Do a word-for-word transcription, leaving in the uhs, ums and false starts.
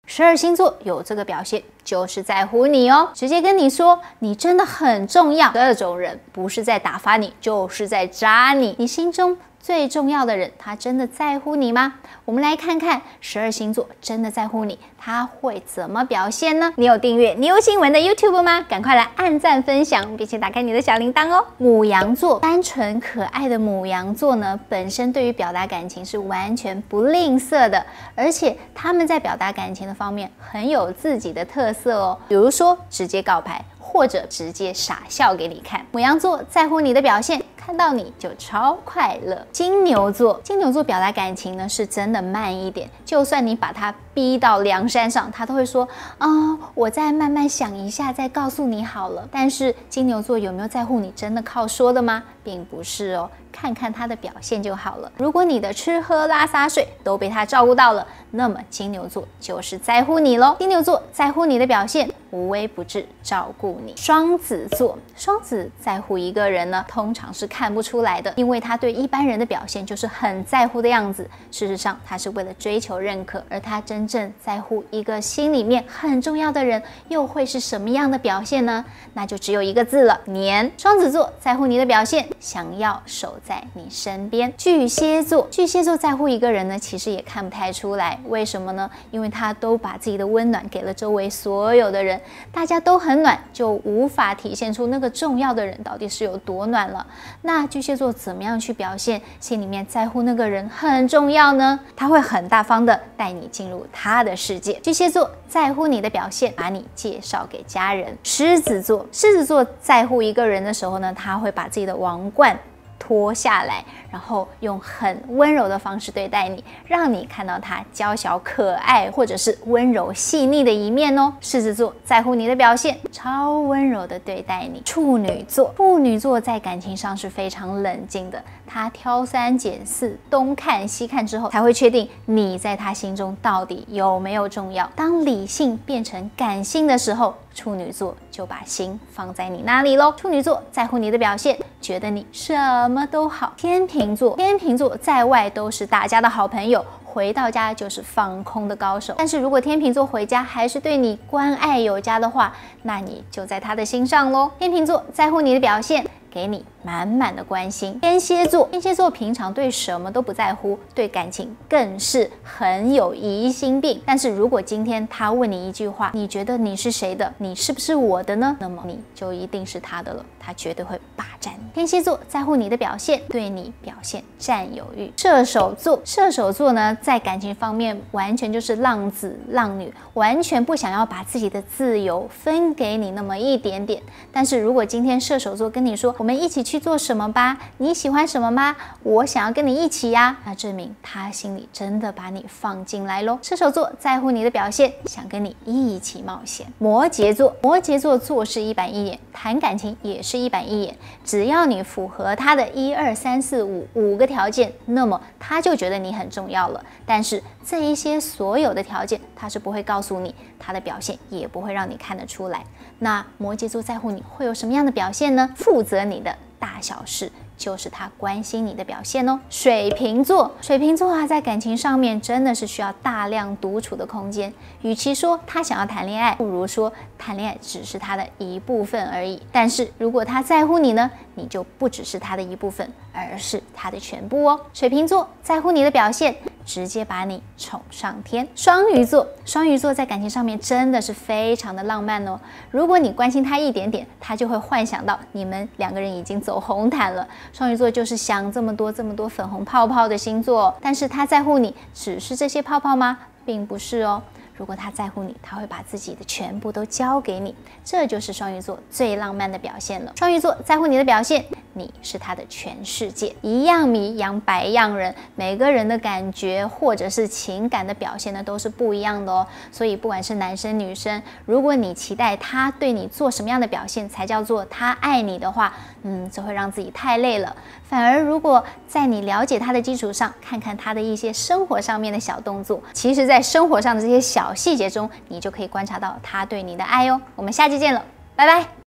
十二星座有这个表现，就是在乎你哦，直接跟你说你真的很重要。这种人不是在打发你，就是在渣你。你心中最重要的人，他真的在乎你吗？我们来看看十二星座真的在乎你，他会怎么表现呢？你有订阅牛新闻的 YouTube 吗？赶快来按赞分享，并且打开你的小铃铛哦。牡羊座，单纯可爱的牡羊座呢，本身对于表达感情是完全不吝啬的，而且他们在表达感情的方面很有自己的特色哦。比如说直接告白，或者直接傻笑给你看。牡羊座在乎你的表现，看到你就超快乐。金牛座，金牛座表达感情呢是真的慢一点，就算你把他逼到梁山上，他都会说啊、哦，我再慢慢想一下，再告诉你好了。但是金牛座有没有在乎你，真的靠说的吗？并不是哦，看看他的表现就好了。如果你的吃喝拉撒睡都被他照顾到了，那么金牛座就是在乎你咯。金牛座在乎你的表现，无微不至照顾你。双子座，双子在乎一个人呢，通常是看不出来的，因为他对一般人的表现就是很在乎的样子。事实上，他是为了追求认可，而他真正在乎一个心里面很重要的人，又会是什么样的表现呢？那就只有一个字了，黏。双子座在乎你的表现，想要守在你身边。巨蟹座，巨蟹座在乎一个人呢，其实也看不太出来，为什么呢？因为他都把自己的温暖给了周围所有的人，大家都很暖，就无法体现出那个重要的人到底是有多暖了。那巨蟹座怎么样去表现心里面在乎那个人很重要呢？他会很大方的带你进入他的世界。巨蟹座在乎你的表现，把你介绍给家人。狮子座，狮子座在乎一个人的时候呢，他会把自己的王冠脱下来，然后用很温柔的方式对待你，让你看到他娇小可爱或者是温柔细腻的一面哦。狮子座在乎你的表现，超温柔的对待你。处女座，处女座在感情上是非常冷静的，他挑三拣四，东看西看之后，才会确定你在他心中到底有没有重要。当理性变成感性的时候，处女座就把心放在你那里咯。处女座在乎你的表现，觉得你什么都好。天秤座，天秤座在外都是大家的好朋友，回到家就是放空的高手。但是如果天秤座回家还是对你关爱有加的话，那你就在他的心上咯。天秤座在乎你的表现，给你满满的关心。天蝎座，天蝎座平常对什么都不在乎，对感情更是很有疑心病。但是如果今天他问你一句话，你觉得你是谁的？你是不是我的呢？那么你就一定是他的了，他绝对会霸占你。天蝎座在乎你的表现，对你表现占有欲。射手座，射手座呢，在感情方面完全就是浪子浪女，完全不想要把自己的自由分给你那么一点点。但是如果今天射手座跟你说，我们一起去做什么吧，你喜欢什么吗？我想要跟你一起呀，那证明他心里真的把你放进来咯。射手座在乎你的表现，想跟你一起冒险。摩羯座，摩羯座做事一板一眼，谈感情也是一板一眼，只要你符合他的一二三四五五个条件，那么他就觉得你很重要了。但是这一些所有的条件，他是不会告诉你，他的表现也不会让你看得出来。那摩羯座在乎你会有什么样的表现呢？负责你的大小事，就是他关心你的表现哦。水瓶座，水瓶座啊，在感情上面真的是需要大量独处的空间。与其说他想要谈恋爱，不如说谈恋爱只是他的一部分而已。但是如果他在乎你呢，你就不只是他的一部分，而是他的全部哦。水瓶座在乎你的表现，直接把你宠上天。双鱼座，双鱼座在感情上面真的是非常的浪漫哦。如果你关心他一点点，他就会幻想到你们两个人已经走红毯了。双鱼座就是想这么多这么多粉红泡泡的星座，但是他在乎你只是这些泡泡吗？并不是哦。如果他在乎你，他会把自己的全部都交给你，这就是双鱼座最浪漫的表现了。双鱼座在乎你的表现，你是他的全世界。一样米养百样人，每个人的感觉或者是情感的表现呢，都是不一样的哦。所以不管是男生女生，如果你期待他对你做什么样的表现才叫做他爱你的话，嗯，这会让自己太累了。反而如果在你了解他的基础上，看看他的一些生活上面的小动作，其实在生活上的这些小细节中，你就可以观察到他对你的爱哦。我们下期见了，拜拜。